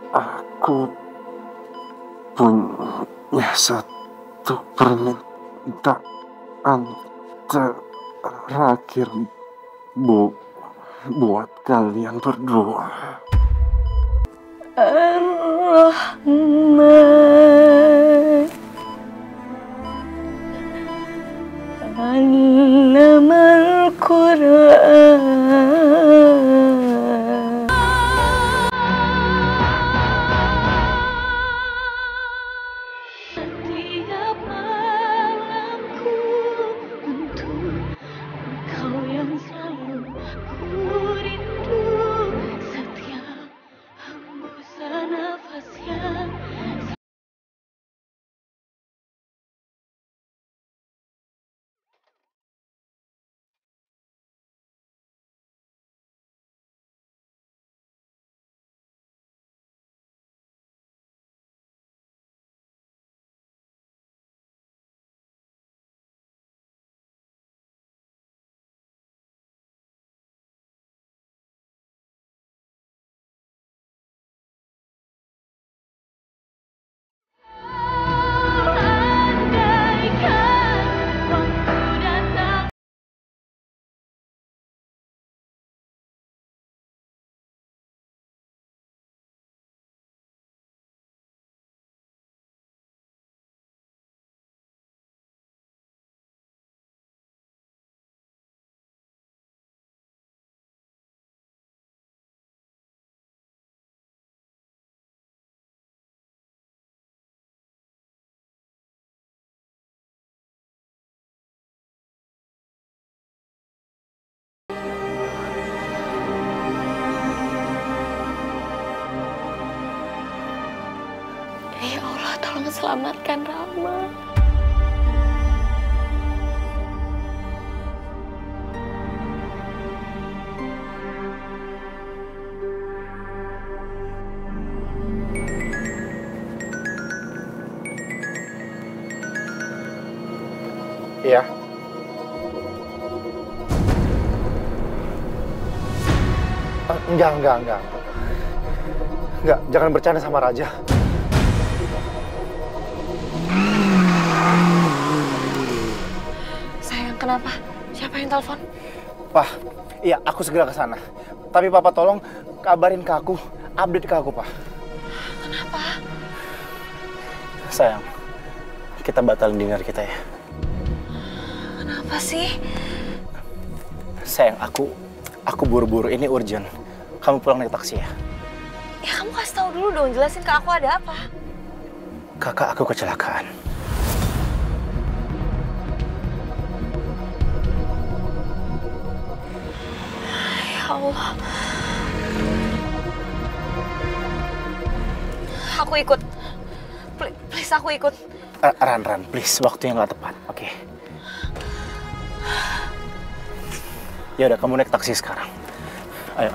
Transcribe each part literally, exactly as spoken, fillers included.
Aku punya satu permintaan terakhir bu buat kalian berdua. Ar-Rahman Allamal Qur'an. Setiap malamku untuk engkau yang selalu ku rindu, setiap hembusan nafas yang ya Allah, tolong selamatkan Rama. Iya. Uh, enggak, enggak, enggak. Enggak, jangan bercanda sama Raja. Sayang, kenapa? Siapa yang telepon? Pak, iya aku segera ke sana. Tapi Papa tolong kabarin ke aku, update ke aku, Pak. Kenapa? Sayang, kita batalin dinner kita ya. Kenapa sih? Sayang, aku aku buru-buru, ini urgent. Kamu pulang naik taksi ya? Ya kamu kasih tahu dulu dong, jelasin ke aku ada apa. Kakak aku kecelakaan. Ya Allah. Aku ikut. Please, please aku ikut. Ran, Ran, please, waktu yang nggak tepat, oke? Okay. Ya udah, kamu naik taksi sekarang. Ayo.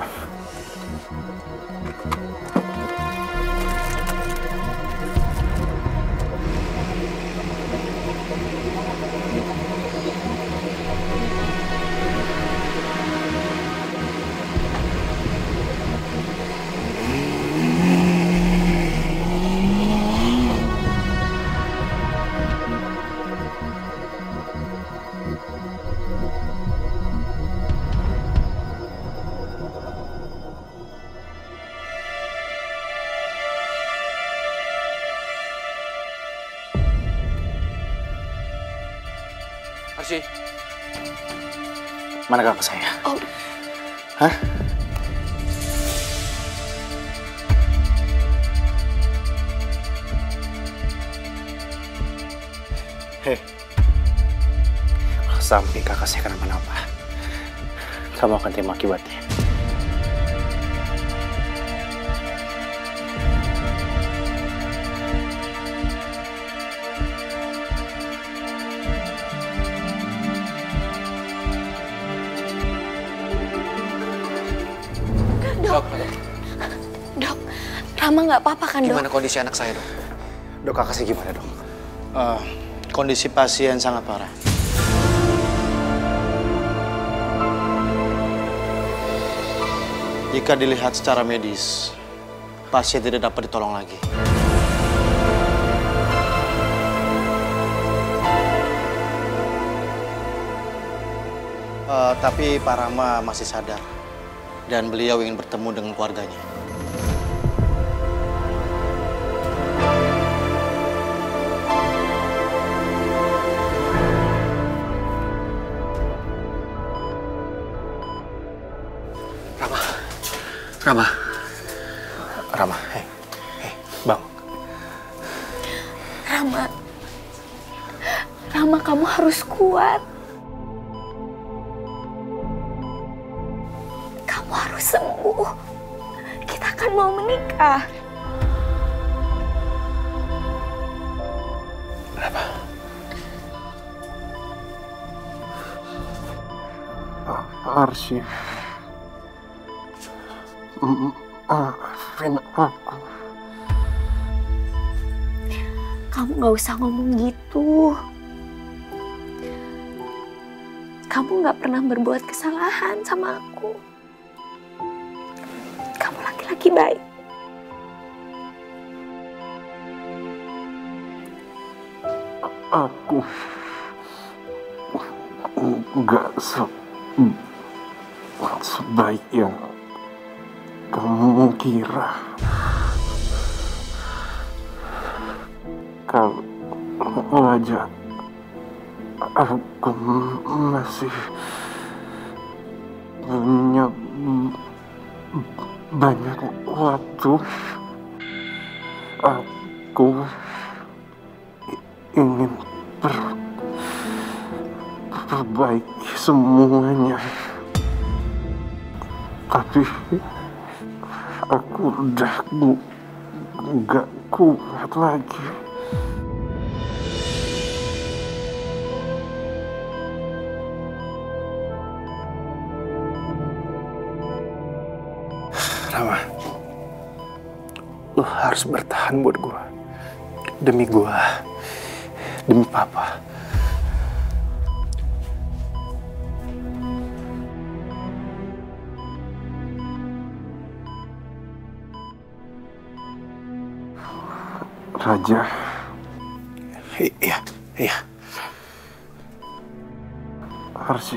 Arsy. Mana kakak saya? Oh. Hah? Hei. Kalau sampai kakak saya kenapa-napa, kamu akan terima akibatnya. Dok, dok. Dok, Rama nggak apa-apa kan, Dok? Gimana kondisi anak saya, dok? Dok, kakak saya gimana, dok? Uh, kondisi pasien sangat parah. Jika dilihat secara medis, pasien tidak dapat ditolong lagi. Uh, tapi Pak Rama masih sadar dan beliau ingin bertemu dengan keluarganya. Rama, Rama, Rama, hei, hei, bang. Rama, Rama kamu harus kuat. Kamu harus sembuh. Kita akan mau menikah. Kenapa? Arsy, maafin aku. Kamu gak usah ngomong gitu. Kamu gak pernah berbuat kesalahan sama aku. Kamu laki-laki baik. Aku nggak se sebaik yang kamu kira. Kalau aja aku masih punya banyak waktu, aku ingin per perbaiki semuanya, tapi aku udah nggak kuat lagi. Rama, lo harus bertahan buat gue. Demi gue, demi papa. Raja. Iya, iya. Arsy.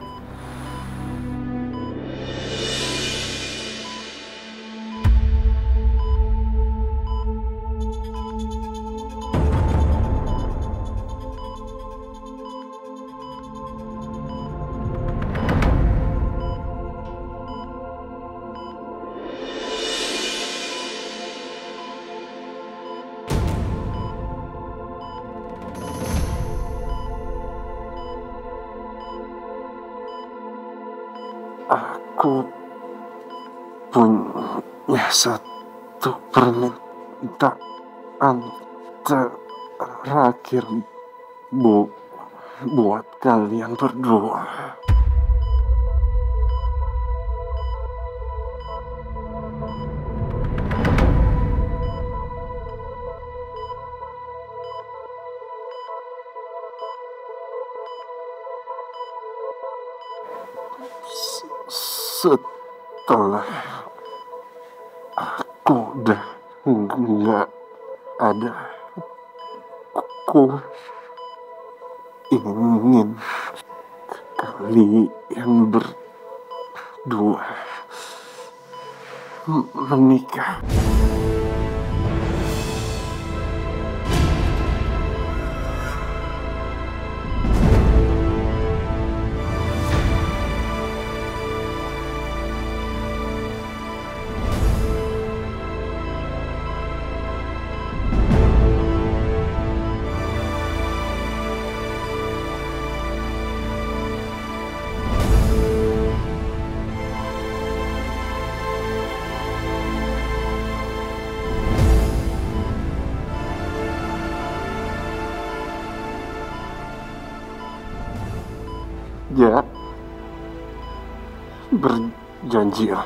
Aku punya satu permintaan terakhir bu buat kalian berdua. Setelah aku udah nggak ada, aku ingin kalian berdua menikah. Ya, berjanjilah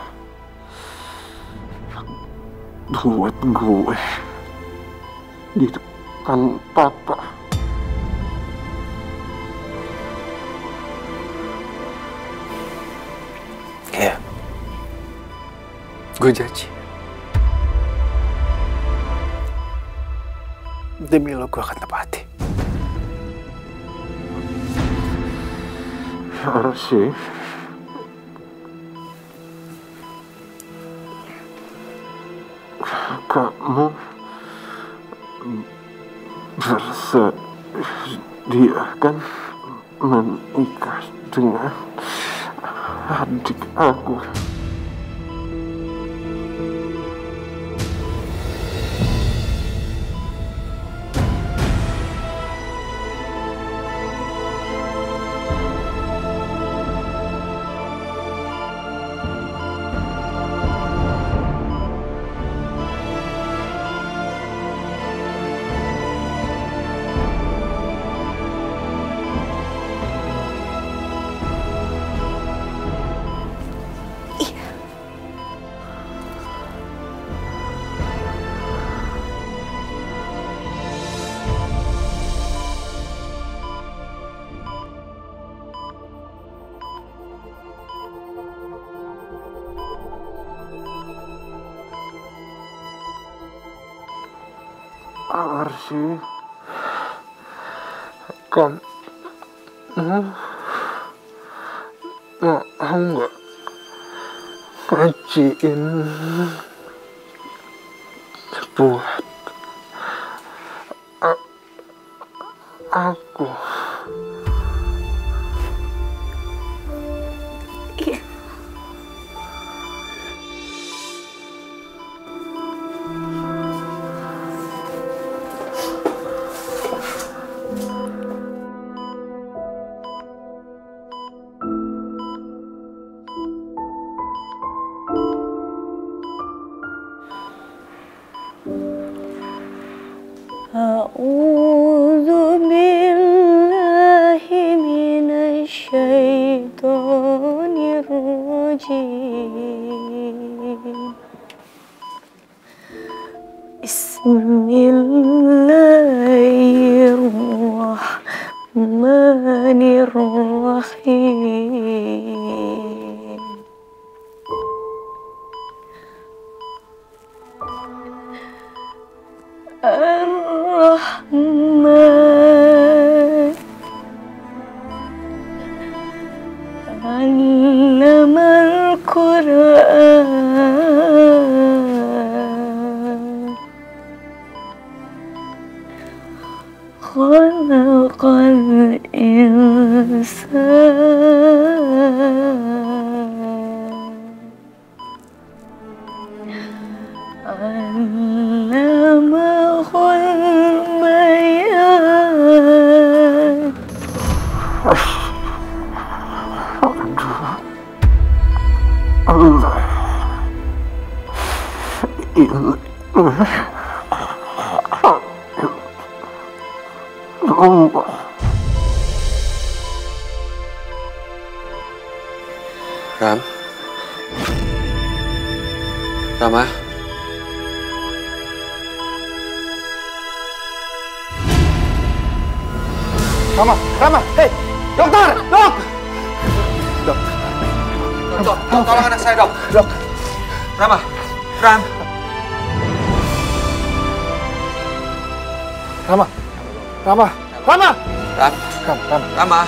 buat gue di depan papa. Iya, gue janji. demi lo gue akan tepati. Arsi, kamu bersedia kan menikah dengan adik aku? Arsi, kamu mau nggak ngajiin buat a- aku? Iya. A'udzu billahi minasy syaithanir rajim. Bismillahirrahmanirrahim. Ar-Rahman Allamal Qur'an Khalaqal insan Allamahul bayan. Allah ini Allah. Ram? Rama? Rama, Rama, hei, dokter, dok, dok, Dok, dok, tolong anak saya, dok. dok, Rama, Ram. Rama, Rama, Rama, Ram, Ram, Ram. Rama.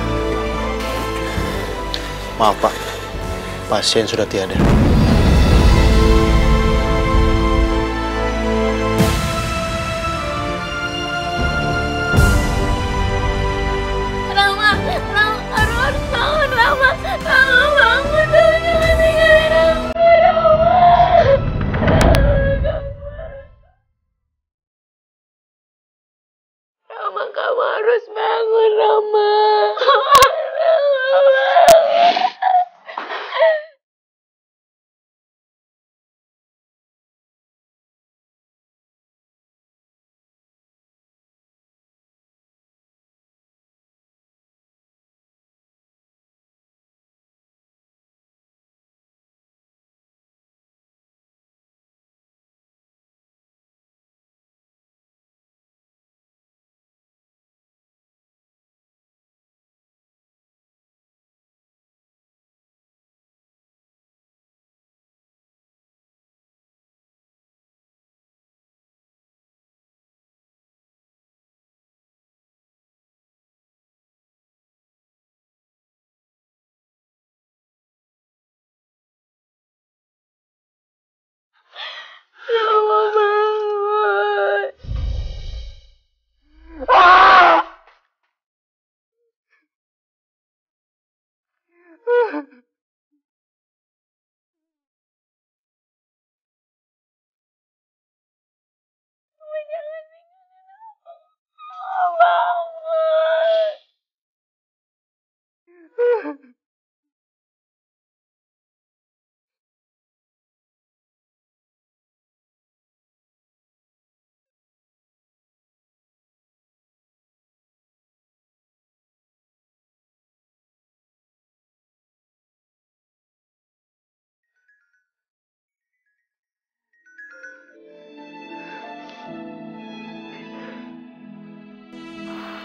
Maaf, Pak. Pasien sudah tiada.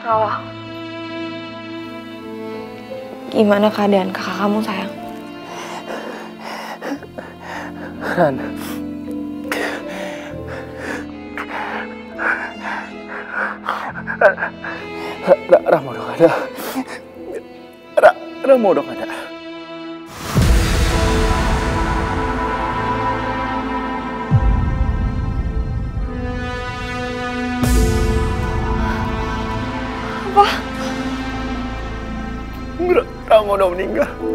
Rama. Gimana keadaan kakak kamu, sayang? Ran. Ra- Rama udah gak ada. Ra- Rama udah gak ada. Apa? Ra- Rama udah meninggal.